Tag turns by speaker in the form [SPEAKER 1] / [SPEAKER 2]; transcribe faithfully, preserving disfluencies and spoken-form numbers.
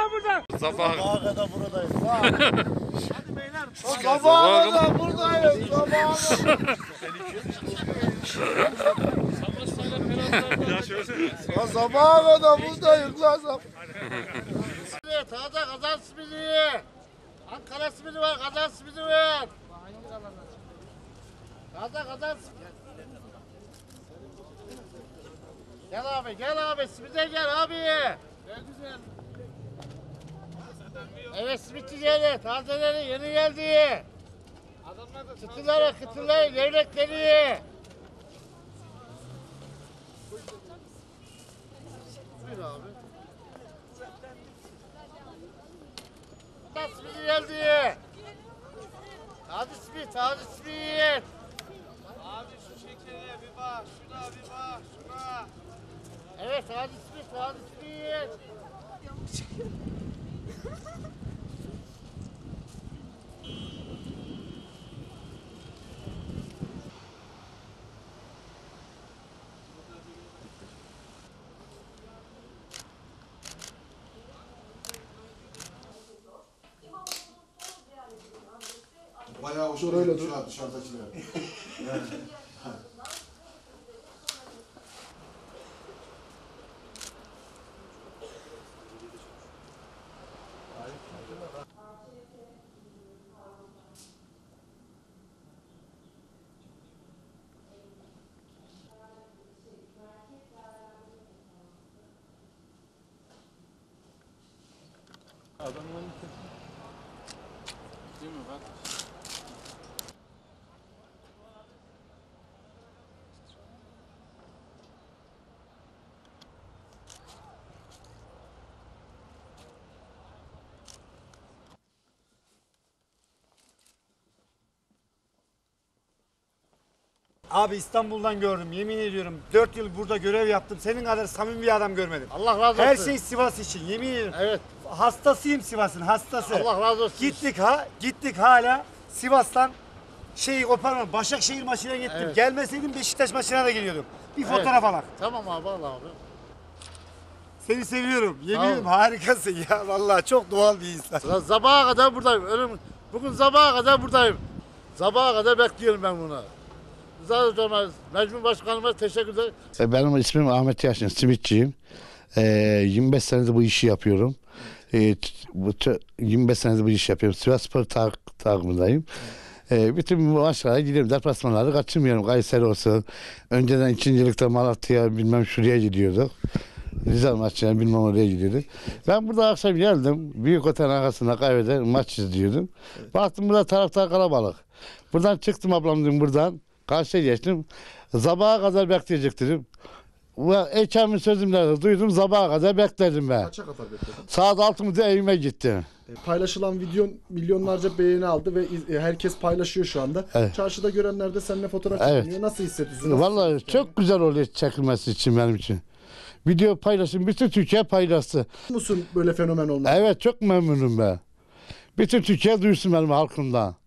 [SPEAKER 1] burada.
[SPEAKER 2] Sabah.
[SPEAKER 3] Sabaha kadar buradayız.
[SPEAKER 1] Hadi beyler.
[SPEAKER 3] Sabaha kadar buradayız. Sabaha kadar. Ya sabaha kadar buradayız lan. Taze kazan simidi. Ankara simidi var, kazan simidi var. Taze kazan simidi. Gel abi, gel abi, simide gel abi. Ne güzel. Evet, simitçi geldi, tazeleri yeni geldi. Çıtıları, kıtıları, levrekleri. Buyur abi. Simidi geldi. Taze simit, taze simit.
[SPEAKER 1] Abi şu şekere bir bak, şuna bir bak, şuna.
[SPEAKER 3] Evet, taze simit, taze simit.
[SPEAKER 4] Bayağı hoşuma gitti şu an dışarıdakiler. Evet.
[SPEAKER 1] Adamların değil mi bak?
[SPEAKER 5] Abi İstanbul'dan gördüm, yemin ediyorum. dört yıl burada görev yaptım. Senin kadar samimi bir adam görmedim.
[SPEAKER 3] Allah razı olsun.
[SPEAKER 5] Her şey Sivas için, yemin ediyorum.
[SPEAKER 3] Evet.
[SPEAKER 5] Hastasıyım Sivas'ın, hastası.
[SPEAKER 3] Allah razı olsun.
[SPEAKER 5] Gittik ha, gittik hala Sivas'tan şeyi koparmam. Başakşehir maçına gittim.
[SPEAKER 3] Evet.
[SPEAKER 5] Gelmeseydim Beşiktaş maçına da geliyordum. Bir
[SPEAKER 3] Evet.
[SPEAKER 5] fotoğraf alak.
[SPEAKER 3] Tamam abi, al abi.
[SPEAKER 5] Seni seviyorum. Yemin
[SPEAKER 3] Sağ ol.
[SPEAKER 5] ederim harikasın ya. Vallahi çok doğal bir insan.
[SPEAKER 3] Lan sabaha kadar buradayım. Ölüm. Bugün sabaha kadar buradayım. Sabaha kadar bekliyorum ben bunu. Zaten Mecnun Başkanıma teşekkür ederim.
[SPEAKER 4] Benim ismim Ahmet Yaşın, simitçiyim. Ee, yirmi beş senedir bu işi yapıyorum. Ee, bu yirmi beş senedir bu işi yapıyorum. Sivasspor tak takımındayım. Ee, bütün maçlara gidiyorum. Deplasmanları kaçırmıyorum. Kayseri olsun. Önceden ikincilikte Malatya bilmem şuraya gidiyorduk. Rize maçlarına bilmem oraya gidiyorduk. Ben burada akşam geldim. Büyük otelin arkasında kaybeder maç izliyordum. Baktım burada taraftar kalabalık. Buradan çıktım ablam dedim buradan. Karşıya geçtim. Sabaha kadar bekleyecektim. Ve Ekrem'in sözümlerini duydum. Sabaha kadar bekledim ben.
[SPEAKER 6] Kaça kadar bekledin?
[SPEAKER 4] Saat altımda evime gittim.
[SPEAKER 6] Paylaşılan videon milyonlarca beğeni aldı ve iz- e, herkes paylaşıyor şu anda.
[SPEAKER 4] Evet.
[SPEAKER 6] Çarşıda görenler de seninle fotoğraf
[SPEAKER 4] Evet.
[SPEAKER 6] çekiniyor. Nasıl hissediyorsun? Nasıl
[SPEAKER 4] Vallahi
[SPEAKER 6] hissediyorsun?
[SPEAKER 4] çok güzel oluyor çekilmesi için benim için. Video paylaşım, bütün Türkiye paylaştı.
[SPEAKER 6] musun böyle fenomen olmak?
[SPEAKER 4] Evet, çok memnunum ben. Bütün Türkiye duysun benim halkımdan.